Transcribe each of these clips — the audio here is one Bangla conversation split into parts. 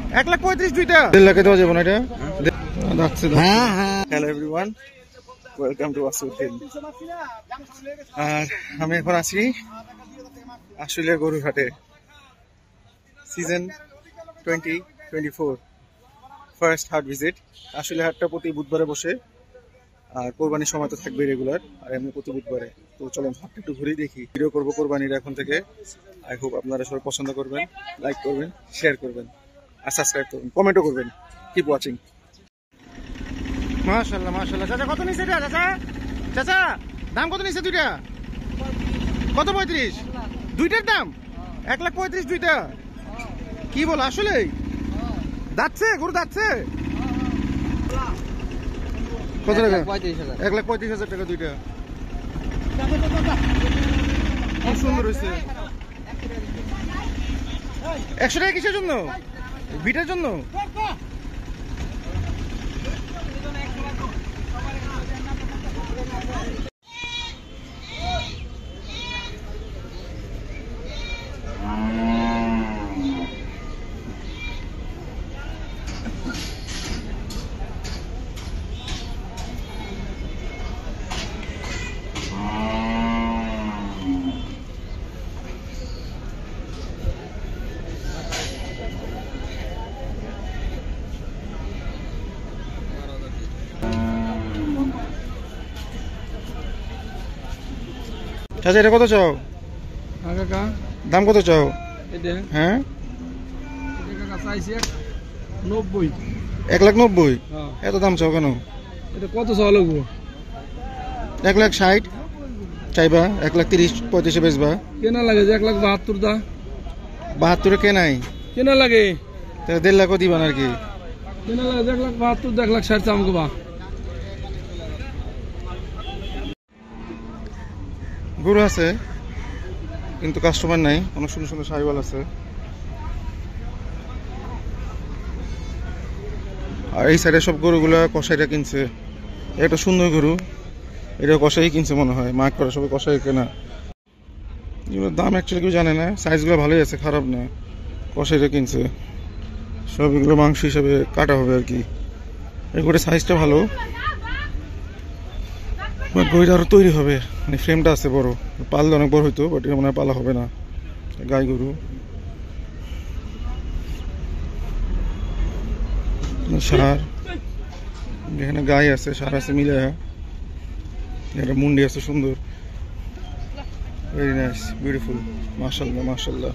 1,35,000 দুইটা। 1.5 লাখে দেওয়া যাবে না এটা? হ্যাঁ হ্যাঁ। Hello everyone, welcome to Asuddin. আর আমি এখন আছি আশুলিয়া গরুর হাটে, সিজন 2024 ফার্স্ট হাট ভিজিট। আশুলিয়া হাটটা প্রতি বুধবারে বসে, আর কোরবানির সময় তো থাকবে রেগুলার, আর এমনি প্রতি বুধবারে। তো চলুন হাটটা একটু ঘুরেই দেখি। ভিডিও করবো কোরবানির এখন থেকে। আই হোপ আপনারা সবাই পছন্দ করবেন, লাইক করবেন, শেয়ার করবেন আর সাবস্ক্রাইব করবেন, কমেন্টও করবেন। Keep watching. মাশাআল্লাহ মাশাআল্লাহ। চাচা কত নিছে এটা? চাচা চাচা দাম কত নিছে দুইটা? কত? 35 দুইটার দাম? 1,35,000 দুইটা? কি বল আসলে? যাচ্ছে গরু যাচ্ছে? কত টাকা? 1,35,000 টাকা দুইটা। খুব সুন্দর হয়েছে। 100 টাকা কিসের জন্য? ভিটার জন্য? চাচা এটা কত চাও? দাম কত চাও? হ্যাঁ 1,90,000। এত দাম চাও কেন? কত চাও লাগবো? 1,60,000 চাইবা? 1,30,000-35,000 বেচবা? কেনা লাগে যে 1,72,000 দা। 72 কেনাই কেনা লাগে? 1.5 লাখও দিবা আর কি? কেনা লাগে 1,72,000, 1,60,000 চামকো বা। গরু আছে কিন্তু কাস্টমার নাই। অনেক সুন্দর সুন্দর সাইওয়াল আছে। আর এই সাইডে সব গরুগুলা কষাইটা কিনছে। একটা সুন্দর গরু, এটা কষাই কিনছে মনে হয়। মার্ক করা সবাই কষাই কেনা। এগুলোর দাম অ্যাকচুয়ালি কেউ জানে না। সাইজগুলো ভালোই আছে, খারাপ না। কষাইটা কিনছে সব। এগুলো মাংস হিসাবে কাটা হবে আর কি। এগুলোর সাইজটা ভালো, বাট গরুটা আরো তৈরি হবে। মানে ফ্রেমটা আছে বড়, পাললে অনেক বড় হইতো, বাট এটা মনে হয় পালা হবে না। গাই গরু, সার, এখানে গাই আছে, সার আছে মিলে। এটা মুন্ডি আছে সুন্দর, ভেরি নাইস, বিউটিফুল, মাশাআল্লাহ মাশাআল্লাহ।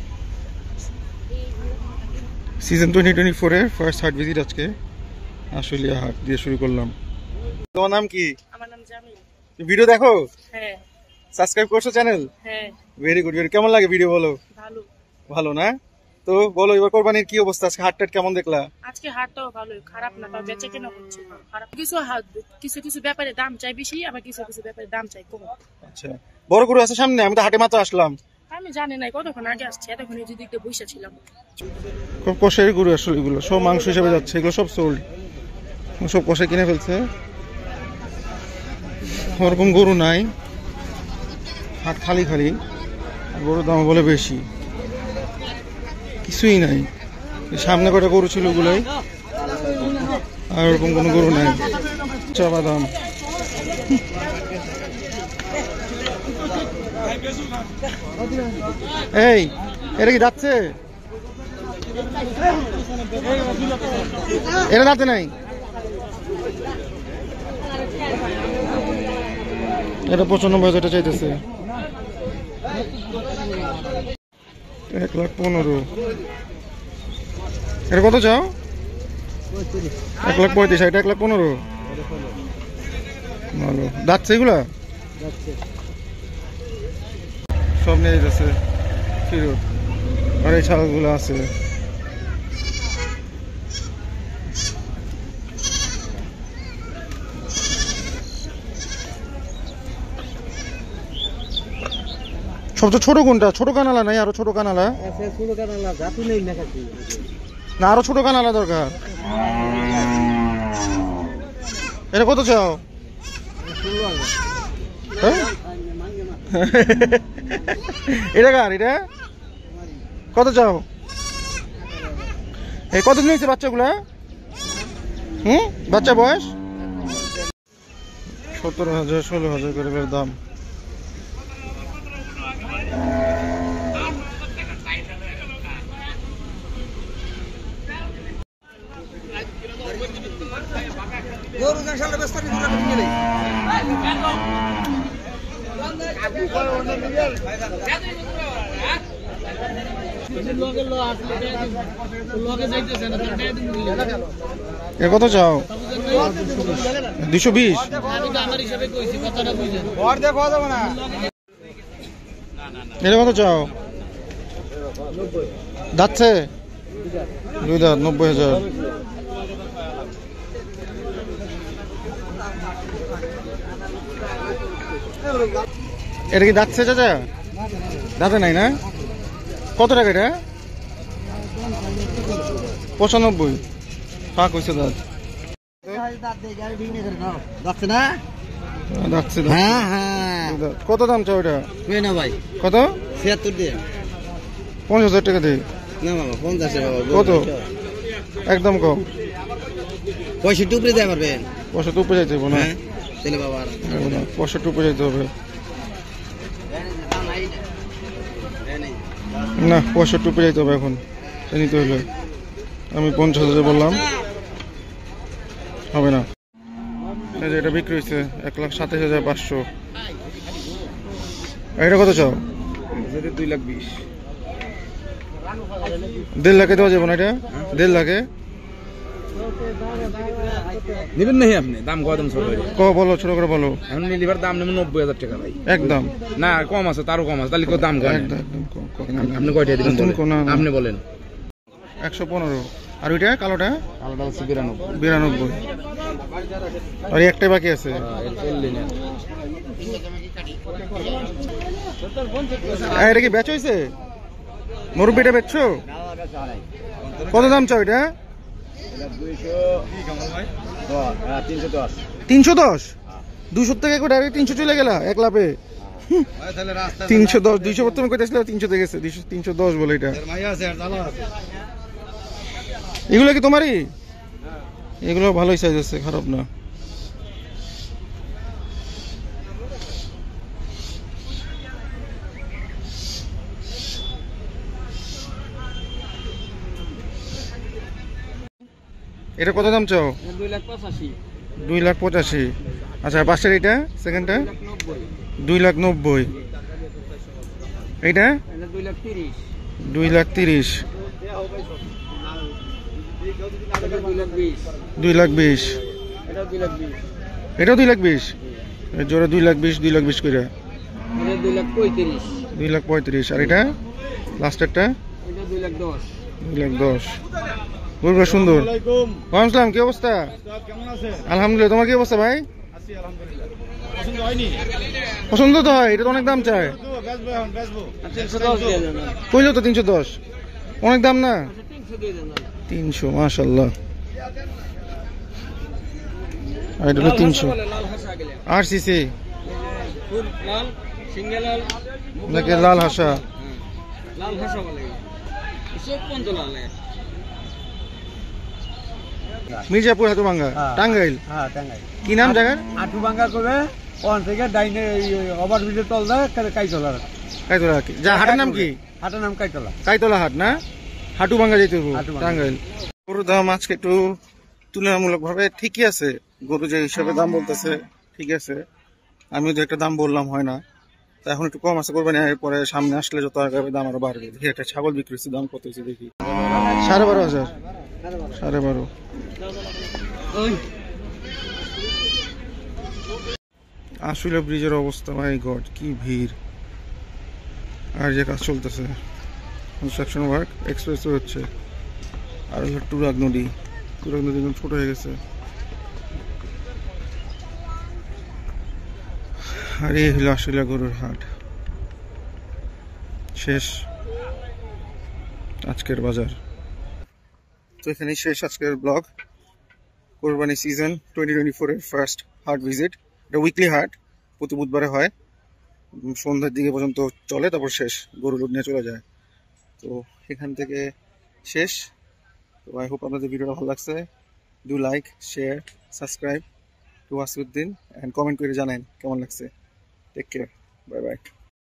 সিজন 2024 এর ফার্স্ট হাট ভিজিট আজকে আশুলিয়া হাট দিয়ে শুরু করলাম। তোমার নাম কি? আমার নাম জামিল। ভিডিও দেখো? হ্যাঁ। সাবস্ক্রাইব করছো চ্যানেল? হ্যাঁ। Very good. কেমন লাগে ভিডিও বলো? ভালো। ভালো না? তো বলো এবার কোরবানির কি অবস্থা? আজকে হাট টাট কেমন দেখলা? আজকে হাটটাও ভালোই, খারাপ না, তাও বেচে কেনা হচ্ছে খারাপ। কিছু কিছু ব্যাপারে দাম চাই বেশি, আবার কিছু কিছু ব্যাপারে দাম চাই কম। আচ্ছা, বড় গরু আছে সামনে? আমি তো হাটে মাত্র আসলাম। আমি জানি না, কতক্ষণ আগে আসছি, এতক্ষণ এই দিকটা বসে ছিলাম। খুব কষাই গরু আসলে, এগুলো সব মাংস হিসেবে যাচ্ছে। এগুলো সব সোল্ড, সব কষাই কিনে ফেলছে। ওরকম গরু নাই, হাট খালি খালি। গরুর দাম বলে বেশি, কিছুই নাই। সামনে কটা গরু ছিল ওগুলোই, আর ওরকম কোনো গরু নাই। চা বাদাম, এই এটা কি যাচ্ছে? এটা যাচ্ছে নাই? এটা 95,000 চাইতেছে। 1,15,000। এটা কত চাও? 1,35,000। এটা 1,15,000। ভালো যাচ্ছে এগুলা, সব নিয়ে যাচ্ছে ফিরত। আর এই ছাগলগুলো আছে। সবচেয়ে ছোট কোনটা? ছোট কানালা নাই? আরো ছোট কানালা? না আরো ছোট কানালা দরকার। এটা কত চাও? এটা কার? এটা কত চাও? এই কতদিন হয়েছে বাচ্চাগুলা? বাচ্চা বয়স 17,000 16,000 করে দাম। এ কত চাও? 220। এটা কত চাও? যাচ্ছে 2 দাঁত 90,000। এটা কি যাচ্ছে চাচা? দাঁতে নাই না? কত টাকা এটা? 95। ফাঁক হয়েছে দাঁত। কত দাম চাও এটা? কত? 50,000 টাকা দিয়ে। কত? একদম কম। 65 উপরে দেওয়া পারবেন? 65 উপরে যাইতে হবে না? তাহলে বাবা 65 উপরে যাইতে হবে না? 65 উপরে যাইতে হবে এখন নিতে হলে। আমি 50,000 বললাম, হবে না। এটা বিক্রি হয়েছে 1,27,500। এটা কত চাও? 2,20,000। 1.5 লাখে দেওয়া যাবে না এটা? 1.5 লাখে নেবেন নাকি আপনি? দাম কদম ছোট বলো, ছোট করে বলো। এখন লিভার দাম নেবেন 90,000 টাকা ভাই। একদম না, কম আছে, তারও কম আছে। তাহলে দাম কম। আপনি কয়টা দিবেন? আপনি বলেন। 115। আর ওইটা কালোটা? কালোটা হচ্ছে 92। 92। আর একটাই বাকি আছে। এটা কি বেচ হয়েছে? মুরব্বিটা বেচছো? কত দাম চাও এটা? 310। 200 থেকে ডাইরেক্ট 300 চলে গেলা এক লাভে। 310। 200 প্রথমে কইতেছিল, 300 তে গেছে। 310 বলে এটা। এগুলো কি তোমারই? এগুলো ভালোই সাইজ আছে, খারাপ না। এটা কত দাম চাও? 2,85,000। 2,85,000। আচ্ছা, পাঁচটার এটা সেকেন্ডটা 2,90,000। এইটা 2,30,000। 2,30,000। 2,20,000। 2,20,000। এটাও 2,20,000। জোড়া 2,20,000 2,20,000 করে। 2,35,000। 2,35,000। আর এটা লাস্টেরটা? 2,10,000। 2,10,000। গরুটা সুন্দর। ওয়ালাইকুম, কি অবস্থা? আলহামদুলিল্লাহ। তোমার কি অবস্থা ভাই? পছন্দ তো হয়, এটা তো অনেক দাম চায়। কইলো তো 310। অনেক দাম না? 300। মাশাআল্লাহ। আর এটা 300। RCC নাকি লাল হাসা? মির্জাপুর হাটুভাঙ্গা, টাঙ্গাইল। কি নাম জায়গার? হাটুভাঙ্গা করে ওখান থেকে ডাইনে ওভারব্রিজের তল দেয় কাইতলা। কাইতলা। যা হাটের নাম কি? হাটের নাম কাইতলা। কাইতলা হাট না? হাটুভাঙ্গা যেতে হবে, টাঙ্গাইল। গরুর দাম আজকে একটু তুলনামূলক ভাবে ঠিকই আছে। গরু যে হিসাবে দাম বলতেছে ঠিক আছে। আমিও যে একটা দাম বললাম হয় না, তা এখন একটু কম আছে। কোরবানি পরে সামনে আসলে যত আগাবে দাম আরো বাড়বে। দেখি একটা ছাগল বিক্রি হচ্ছে, দাম কত হয়েছে দেখি। 12,500। 12,500। আসলে ব্রিজের অবস্থা, মাই গড কি ভিড়। আর যে কাজ চলতেছে, কনস্ট্রাকশন ওয়ার্ক, এক্সপ্রেসও হচ্ছে। আর হলো টুরাগ নদী। টুরাগ নদী একদম ছোট হয়ে গেছে। আর এই হলো আসলে গরুর হাট। শেষ আজকের বাজার। তো এখানেই শেষ আজকের ব্লগ। কোরবানি সিজন 2024 এর ফার্স্ট হাট ভিজিট। এটা উইকলি হাট, প্রতি বুধবারে হয়। সন্ধ্যার দিকে পর্যন্ত চলে, তারপর শেষ। গরু লোড নিয়ে চলে যায়। তো এখান থেকে শেষ। তো আই হোপ আপনাদের ভিডিওটা ভালো লাগছে। Do like, share, subscribe to Wasiuddin, and comment করে জানান কেমন লাগছে। Take care, bye by.